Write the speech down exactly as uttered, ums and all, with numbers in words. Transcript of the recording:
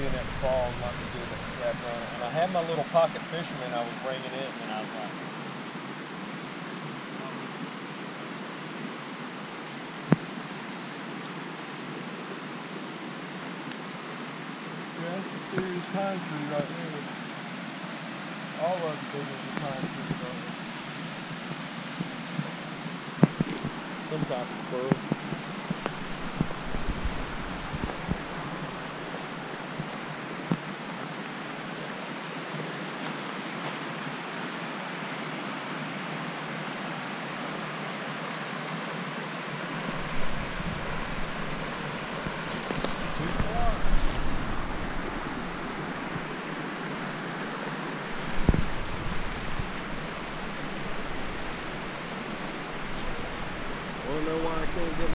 being at the fall and wanting to do the trap run. And I had my little pocket fisherman I was bringing in, and I was like, yeah, that's a serious pine tree right there. All of the big ones are pine trees right there. Some type of bird. I don't know why I can't get